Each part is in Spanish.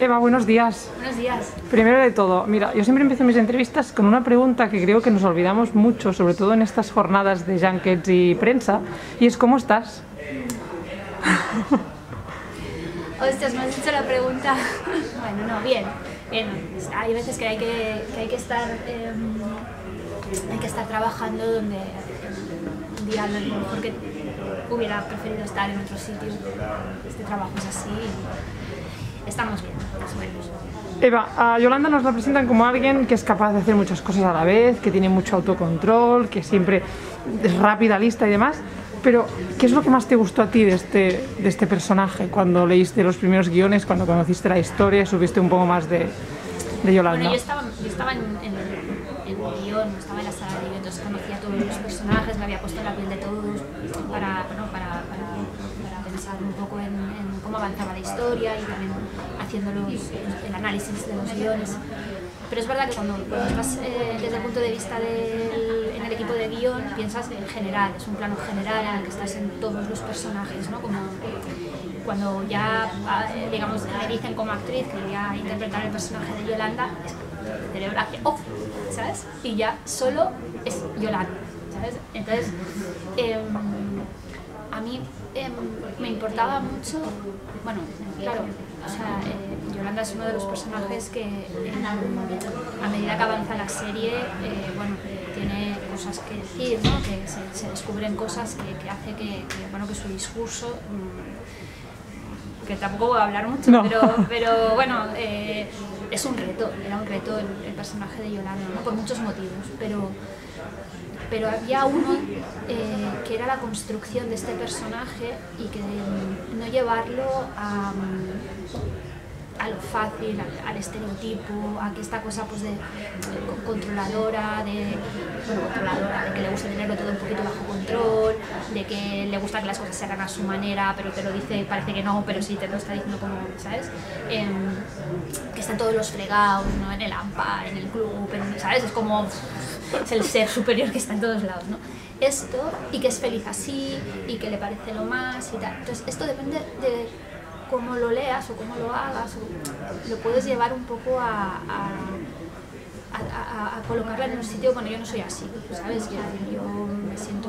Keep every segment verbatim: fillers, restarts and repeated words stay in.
Eva, buenos días. Buenos días. Primero de todo, mira, yo siempre empiezo mis entrevistas con una pregunta que creo que nos olvidamos mucho, sobre todo en estas jornadas de junkets y prensa, y es ¿cómo estás? Ostras, me has hecho la pregunta. Bueno, no, bien. bien. Hay veces que hay que, que, hay que estar eh, hay que estar trabajando donde un día lo mejor que hubiera preferido estar en otro sitio. Este trabajo es así y estamos bien, más o menos. Eva, a Yolanda nos la presentan como alguien que es capaz de hacer muchas cosas a la vez, que tiene mucho autocontrol, que siempre es rápida, lista y demás. Pero, ¿qué es lo que más te gustó a ti de este, de este personaje cuando leíste los primeros guiones, cuando conociste la historia y supiste un poco más de, de Yolanda? Bueno, yo estaba, yo estaba en, en, en el guión, estaba en la sala de guión, entonces conocía a todos los personajes, me había puesto la piel de todos para, bueno, para, para, para pensar un poco en, en cómo avanzaba la historia y también haciendo los, el análisis de los guiones. Pero es verdad que cuando, cuando estás eh, desde el punto de vista del en el equipo de guión, piensas en general, es un plano general en el que estás en todos los personajes, ¿no? Como cuando ya, digamos, me dicen como actriz que voy a interpretar el personaje de Yolanda, el cerebro hace ¡oh! ¿Sabes? Y ya solo es Yolanda, ¿sabes? Entonces, eh, a mí eh, me importaba mucho, bueno, claro, o sea, eh, Yolanda es uno de los personajes que eh, a medida que avanza la serie, eh, bueno, tiene cosas que decir, ¿no? Que se, se descubren cosas que, que hace que, que, bueno, que su discurso, mmm, que tampoco voy a hablar mucho, no. pero, pero bueno, eh, es un reto, era un reto el, el personaje de Yolanda, ¿no? Por muchos motivos, pero pero había uno eh, que era la construcción de este personaje y que um, no llevarlo a, um, a lo fácil, al, al estereotipo, a que esta cosa pues de, de controladora, de, bueno, controladora, de que le gusta tenerlo todo un poquito bajo control, de que le gusta que las cosas se hagan a su manera, pero te lo dice, parece que no, pero sí te lo está diciendo como, ¿sabes? Eh, que están todos los fregados, ¿no? En el A M P A, en el club, en, ¿sabes? Es como... es el ser superior que está en todos lados, ¿no? Esto, y que es feliz así, y que le parece lo más y tal. Entonces, esto depende de cómo lo leas o cómo lo hagas, o lo puedes llevar un poco a, a, a, a, a colocarla en un sitio. Bueno, yo no soy así, ¿sabes? Yo, yo me siento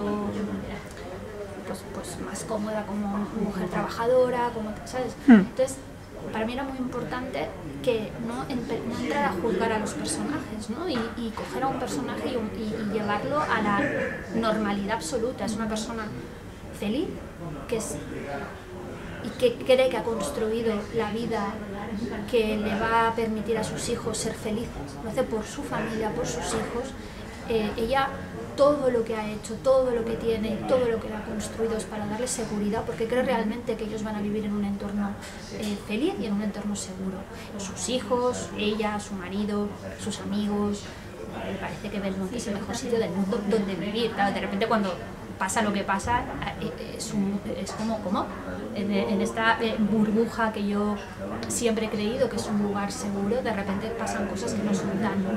pues, pues más cómoda como mujer trabajadora, como, ¿sabes? Entonces, para mí era muy importante que no, no entrar a juzgar a los personajes, ¿no? y, y coger a un personaje y, y, y llevarlo a la normalidad absoluta. Es una persona feliz que es, y que cree que ha construido la vida que le va a permitir a sus hijos ser felices. Lo hace por su familia, por sus hijos. Eh, ella todo lo que ha hecho, todo lo que tiene, todo lo que ha construido es para darles seguridad, porque cree realmente que ellos van a vivir en un entorno eh, feliz y en un entorno seguro. Sus hijos, ella, su marido, sus amigos, me parece que Belmont es el mejor sitio del mundo donde vivir. Claro, de repente cuando pasa lo que pasa, es, un, es como, ¿cómo? En, en esta burbuja que yo siempre he creído que es un lugar seguro, de repente pasan cosas que no son tan...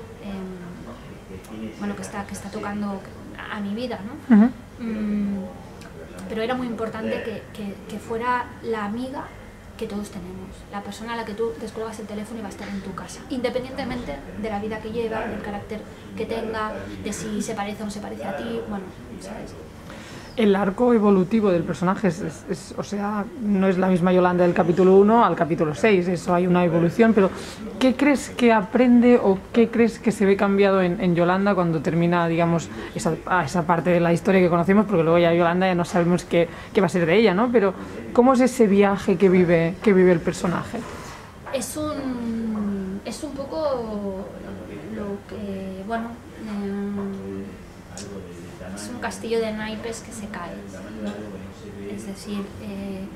bueno, que está, que está tocando a mi vida, ¿no? Uh-huh. mm, pero era muy importante que, que, que fuera la amiga que todos tenemos, la persona a la que tú descuelgas el teléfono y va a estar en tu casa, independientemente de la vida que lleva, del carácter que tenga, de si se parece o no se parece a ti, bueno, ¿sabes? El arco evolutivo del personaje, es, es, es, o sea, no es la misma Yolanda del capítulo uno al capítulo seis, eso hay una evolución, pero ¿qué crees que aprende o qué crees que se ve cambiado en, en Yolanda cuando termina, digamos, esa, esa parte de la historia que conocemos? Porque luego ya Yolanda ya no sabemos qué, qué va a ser de ella, ¿no? Pero ¿cómo es ese viaje que vive, que vive el personaje? Es un, es un poco lo que, bueno... Eh, es un castillo de naipes que se cae, es decir, eh,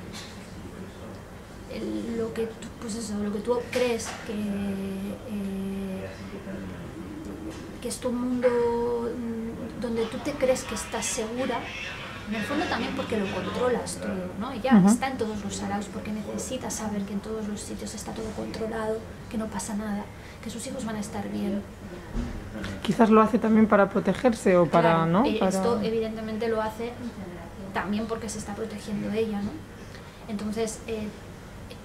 el, lo que tú, pues eso, lo que tú crees que, eh, que es tu mundo donde tú te crees que estás segura, en el fondo también porque lo controlas todo, ¿no? Ella uh-huh. está en todos los saraos porque necesita saber que en todos los sitios está todo controlado, que no pasa nada, que sus hijos van a estar bien. Quizás lo hace también para protegerse o para, claro, ¿no? Esto para... evidentemente lo hace también porque se está protegiendo ella, ¿no? Entonces, eh,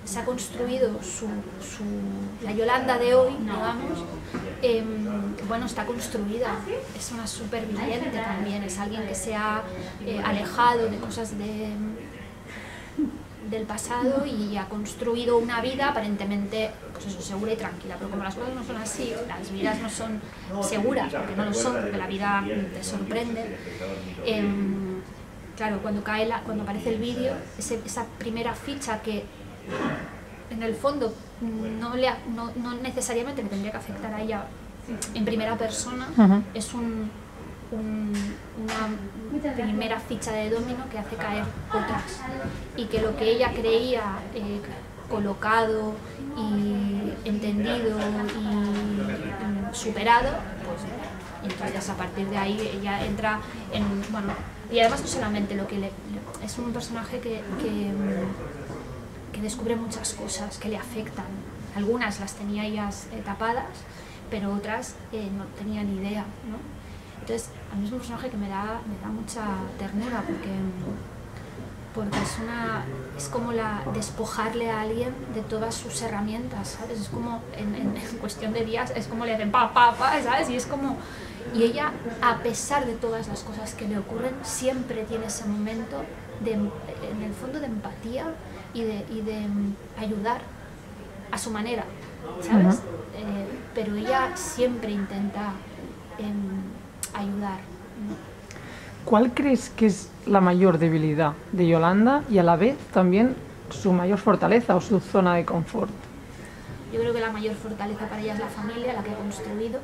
se ha construido su, su, la Yolanda de hoy, digamos, eh, bueno, está construida, es una superviviente también, es alguien que se ha eh, alejado de cosas de, del pasado y ha construido una vida aparentemente, pues eso, segura y tranquila, pero como las cosas no son así, las vidas no son seguras, porque no lo son, porque la vida te sorprende. Eh, claro, cuando cae la, cuando aparece el vídeo, esa primera ficha que en el fondo no, le, no, no necesariamente le tendría que afectar a ella en primera persona, uh-huh. es un, un, una primera ficha de dominó que hace caer otras, y que lo que ella creía eh, colocado y entendido y superado, pues entonces a partir de ahí ella entra en, bueno, y además no solamente lo que le, es un personaje que, que que descubre muchas cosas que le afectan. Algunas las tenía ellas eh, tapadas, pero otras eh, no tenía ni idea, ¿no? Entonces, a mí es un personaje que me da, me da mucha ternura, porque, porque es, una, es como la, despojarle a alguien de todas sus herramientas, ¿sabes? Es como, en, en, en cuestión de días, es como le hacen pa, pa, pa, ¿sabes? Y es como... Y ella, a pesar de todas las cosas que le ocurren, siempre tiene ese momento, de, en el fondo, de empatía, y de, y de ayudar a su manera, ¿sabes? Uh-huh. eh, pero ella siempre intenta eh, ayudar, ¿no? ¿Cuál crees que es la mayor debilidad de Yolanda y a la vez también su mayor fortaleza o su zona de confort? Yo creo que la mayor fortaleza para ella es la familia, la que ha construido,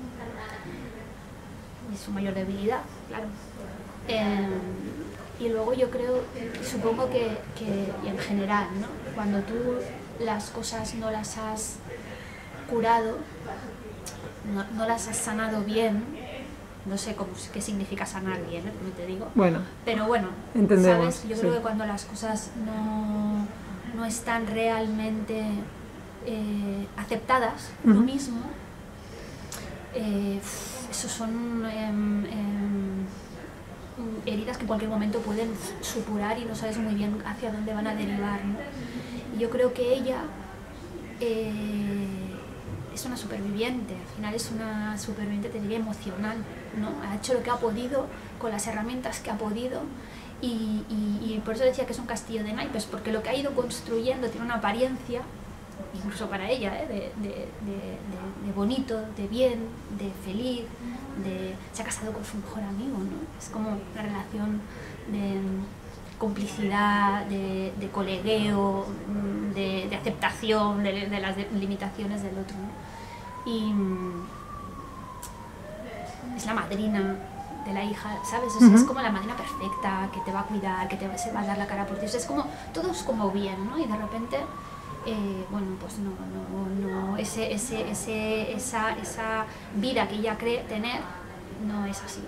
y su mayor debilidad, claro. Eh, Y luego yo creo, supongo que, que en general, ¿no? Cuando tú las cosas no las has curado, no, no las has sanado bien, no sé cómo, qué significa sanar bien, ¿eh? No te digo. Bueno, pero bueno, entendemos, ¿sabes? Yo sí. creo que cuando las cosas no, no están realmente eh, aceptadas, uh-huh. lo mismo, eh, esos son... Eh, eh, heridas que en cualquier momento pueden supurar y no sabes muy bien hacia dónde van a derivar, ¿no? Y yo creo que ella eh, es una superviviente, al final es una superviviente, te diría, emocional, ¿no? Ha hecho lo que ha podido con las herramientas que ha podido, y, y, y por eso decía que es un castillo de naipes, porque lo que ha ido construyendo tiene una apariencia, incluso para ella, ¿eh? de, de, de, de, de bonito, de bien, de feliz, de, se ha casado con su mejor amigo, ¿no? Es como una relación de complicidad, de, de colegueo, de, de aceptación de, de las de, limitaciones del otro, ¿no? Y es la madrina de la hija, ¿sabes? O sea, uh-huh. es como la madrina perfecta, que te va a cuidar, que te va, se va a dar la cara por ti, o sea, es como, todo es como bien, ¿no? Y de repente... Eh, bueno, pues no, no, no, ese, ese, ese, esa, esa vida que ella cree tener no es así.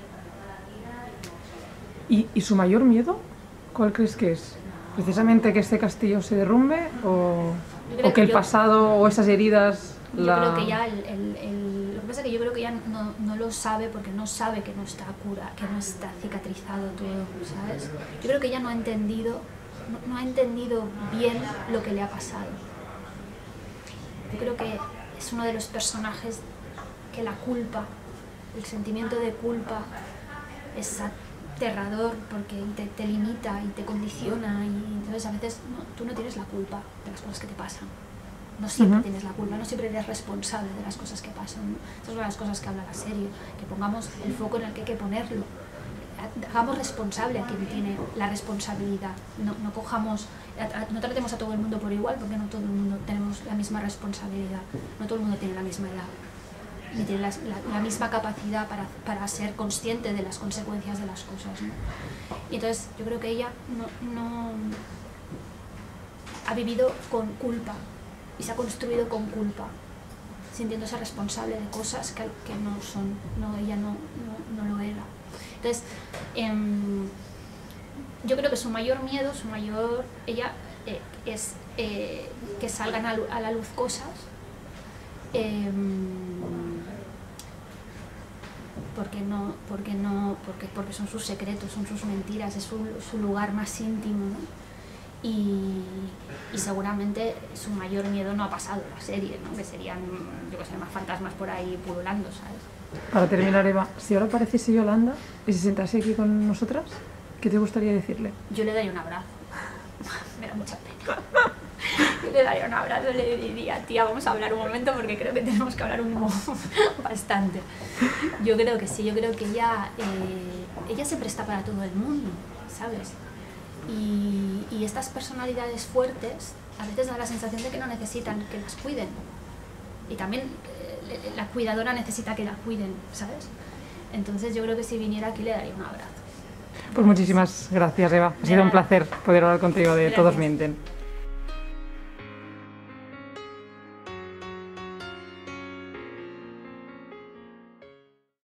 ¿Y, ¿Y su mayor miedo? ¿Cuál crees que es? ¿Precisamente que este castillo se derrumbe o, o que, que el yo, pasado o esas heridas yo la... creo que ya el, el, el, lo que pasa es que yo creo que ella no, no lo sabe porque no sabe que no está cura, que no está cicatrizado todo, ¿sabes? Yo creo que ella no ha entendido No, no ha entendido bien lo que le ha pasado. Yo creo que es uno de los personajes que la culpa, el sentimiento de culpa, es aterrador porque te, te limita y te condiciona, y entonces a veces no, tú no tienes la culpa de las cosas que te pasan. No siempre uh-huh. tienes la culpa, no siempre eres responsable de las cosas que pasan, ¿no? Esas son las cosas que habla la serie, que pongamos el foco en el que hay que ponerlo. Hagamos responsable a quien tiene la responsabilidad, no, no cojamos, no tratemos a todo el mundo por igual, porque no todo el mundo tenemos la misma responsabilidad, no todo el mundo tiene la misma edad, ni tiene la, la, la misma capacidad para, para ser consciente de las consecuencias de las cosas, ¿no? Y entonces yo creo que ella no, no ha vivido con culpa y se ha construido con culpa, sintiéndose responsable de cosas que, que no son, no, ella no, no, no lo era. Entonces, eh, yo creo que su mayor miedo, su mayor, ella eh, es eh, que salgan a, a la luz cosas, eh, porque no, porque no, porque, porque son sus secretos, son sus mentiras, es su, su lugar más íntimo, ¿no? y, y seguramente su mayor miedo no ha pasado la serie, ¿no? Que serían, yo que sé, más fantasmas por ahí pululando, ¿sabes? Para terminar, Eva, si ahora apareciese Yolanda y se sentase aquí con nosotras, ¿qué te gustaría decirle? Yo le daría un abrazo. Me da mucha pena. Yo le daría un abrazo y le diría, tía, vamos a hablar un momento porque creo que tenemos que hablar un bastante. Yo creo que sí, yo creo que ella, eh, ella se presta para todo el mundo, ¿sabes? Y, y estas personalidades fuertes a veces da la sensación de que no necesitan que las cuiden. Y también eh, la cuidadora necesita que la cuiden, ¿sabes? Entonces yo creo que si viniera aquí le daría un abrazo. Pues muchísimas gracias, Eva. Ha sido un placer poder hablar contigo de Todos Mienten.